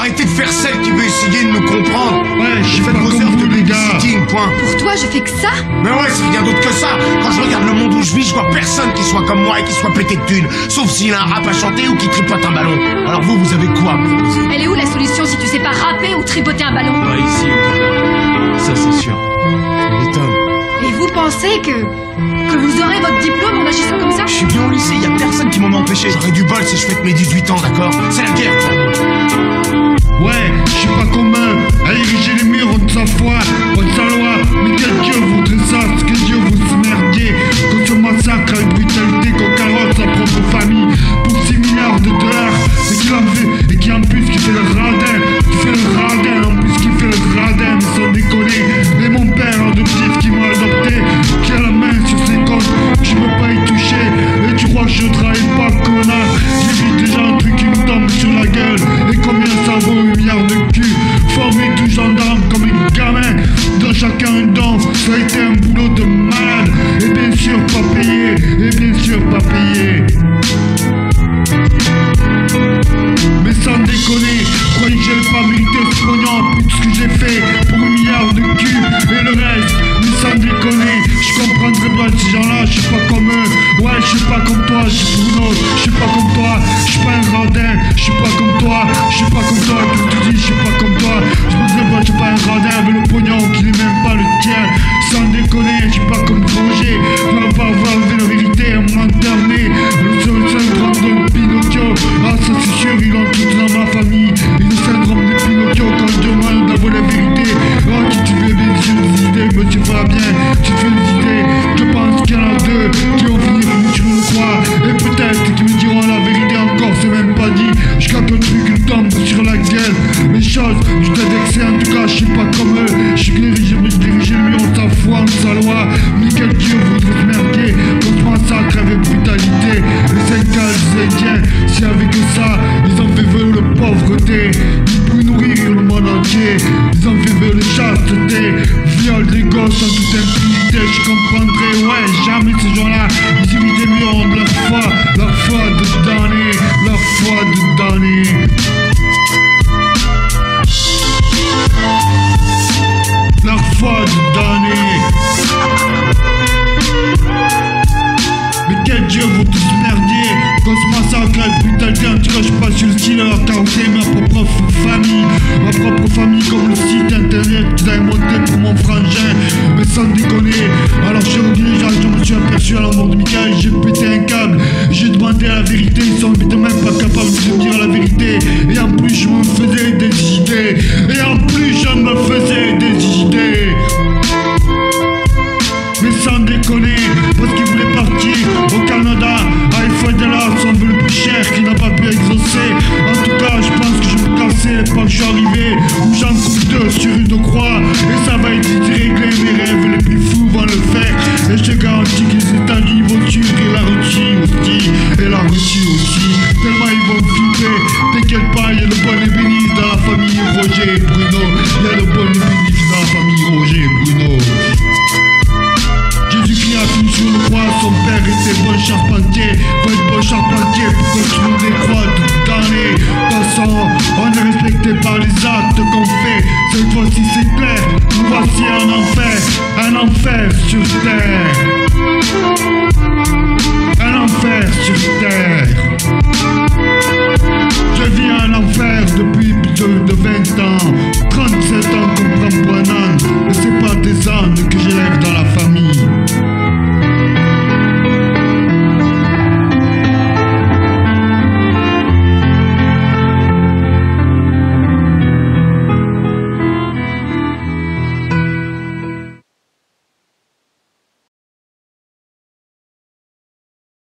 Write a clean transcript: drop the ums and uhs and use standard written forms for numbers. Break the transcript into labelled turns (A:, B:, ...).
A: arrêtez de faire celle qui veut essayer de nous comprendre.
B: Ouais, je fais
A: Faites vos heures de
B: les gars.
A: babysitting, point.
C: Pour toi, je fais que ça?
A: Mais ouais, c'est rien d'autre que ça. Quand je regarde le monde où je vis, je vois personne qui soit comme moi et qui soit pété de thunes. Sauf s'il a un rap à chanter ou qui tripote un ballon. Alors vous avez quoi à me proposer?
C: Elle est où la solution si tu sais pas rapper ou tripoter un ballon?
D: Pas ici, ça c'est sûr.
A: Ça m'étonne.
C: Et vous pensez que vous aurez votre diplôme en agissant comme ça?
A: Je suis bien au lycée, y a personne qui m'en a empêché. J'aurais du bol si je fête mes 18 ans, d'accord? C'est la guerre, toi.
B: Ouais, je suis pas commun à ériger les murs de sa foi, de sa loi. Mais quel Dieu voudrait ça, ce que Dieu vous se merdiez. Qu'on se massacre avec brutalité, qu'on carotte sa propre famille pour 6 milliards de dollars. Et qu'il en fait, et qui en plus qui fait le radin, en plus qui fait le radin, mais sans déconner. Et mon père adoptif qui m'a adopté, qui a la main sur ses comptes, je peux pas y toucher. Et tu crois que je travaille pas, connard? J'ai vu déjà un truc qui me tombe sur la gueule. Et combien ça vaut 1 milliard de cul? Formé tout gendarme comme les gamins, dans chacun un don, ça a été un boulot de malade. Et bien sûr pas payé, et bien sûr pas payé. Mais sans déconner, croyez que j'avais pas mérité ce pognon, plus ce que j'ai fait pour 1 milliard de cul et le reste. Mais sans déconner, je comprendrais pas ces gens-là, je suis pas comme eux. Ouais, je suis pas comme toi, je suis Bruno, je suis pas comme toi, je suis pas un radin, je suis pas comme toi, je suis pas comme toi, comme tu dis, je suis pas comme toi. Je me disais pas, je suis pas un radin avec le pognon qui n'est même pas le tien. Sans déconner, je suis pas comme Roger, je dois pas avoir la vérité, un menteur né, le syndrome de Pinocchio. Ah, ça c'est sûr, ils l'ont tous dans ma famille. Et le syndrome de Pinocchio, quand je demande d'avouer la vérité. Oh, qui tu fais des idées, monsieur Fabien, tu fais des idées. Je pense qu'il y en a deux qui vont finir sur le croix. Et peut-être qu'ils me diront la vérité encore, c'est même pas dit. Je capte un truc, il tombe sur la gueule. Les choses, je t'ai vexé, en tout cas, je suis pas comme eux. Je suis dirigé, mais je dirige le lion, sa foi, sa loi. Mais quel Dieu voudrait se merder, qu'on se massacre avec brutalité. Les 5 cas des Indiens, si avec ça, ils ont fait vœu de pauvreté. Ils pouvaient nourrir le monde entier. Ils ont fait vœu de chasteté. Viol des gosses en toute impunité. Je comprendrai, ouais, jamais ces gens-là. Ils imitent des murs de leur foi de damner, leur foi de damner. Leur foi de damner. Mais quel Dieu vous tous merdiez, qu'on se massacre avec brutalité. En tout cas, je passe sur le style à carotter ma propre famille comme le site internet qu'ils avaient monté pour mon frangin. Mais sans déconner, alors je me suis aperçu à la mort de Michael, j'ai pété un câble, j'ai demandé la vérité, ils sont même pas capables de me dire la vérité. Et en plus, je me faisais des idées, et en plus, je me faisais des idées. Mais sans déconner, parce qu'il voulait partir au Canada, à Fadela, son vœu le plus cher qu'il n'a pas pu exaucer. En tout cas, je pense que je vais me casser les pas que je suis arrivé, où j'en coupe 2 sur une croix. Et ça va être vite réglé, mes rêves les plus fous vont le faire. Et je te garantis que les États-Unis vont tuer et la Russie aussi, et la Russie aussi. Tellement ils vont flipper, t'inquiète pas, il y a le bon ébéniste dans la famille Roger et Bruno. Il y a le bon ébéniste dans la famille Roger et Bruno. Jésus-Christ a fini sur le croix, son père était bon charpentier. Faut être bon charpentier pour construire des croix toute d'année. De toute façon, on est respecté par les actes qu'on fait. Cette fois-ci c'est clair, nous voici un enfer sur terre.